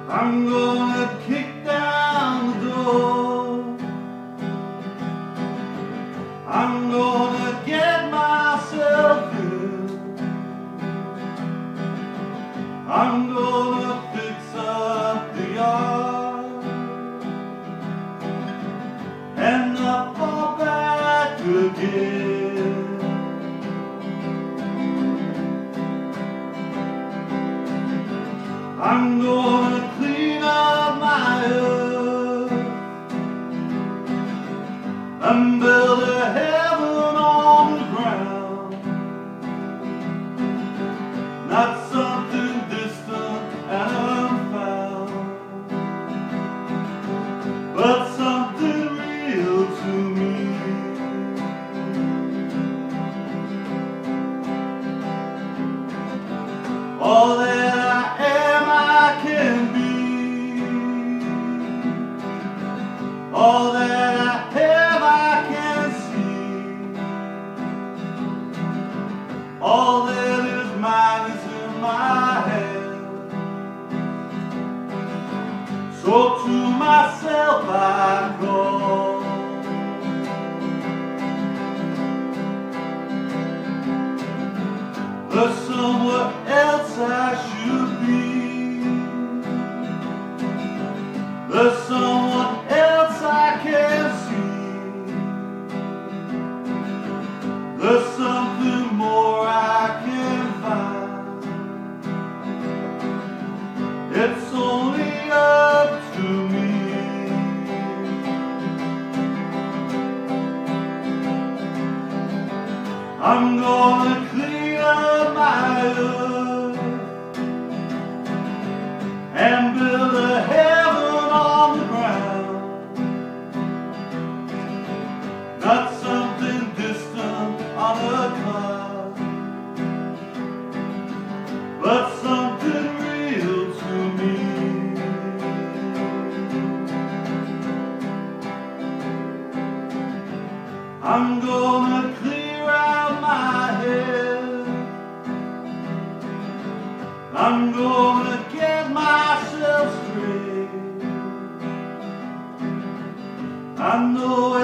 I'm gonna kick down the door. I'm gonna get myself in. I'm gonna fix up the yard and not fall back again. I'm gonna clean up my earth and build a heaven on the ground, not something distant and unfound, but something real to me. All that I am, I can be. All that I have, I can see. All that is mine is in my hand. So to myself I call. There's somewhere else I should be. There's someone else I can see. There's something more I can find. It's only up to me. I'm gonna clean up my earth and build a heaven on the ground, not something distant on a cloud, but something real to me. I'm gonna clear out my head. I'm gonna get myself straight. I know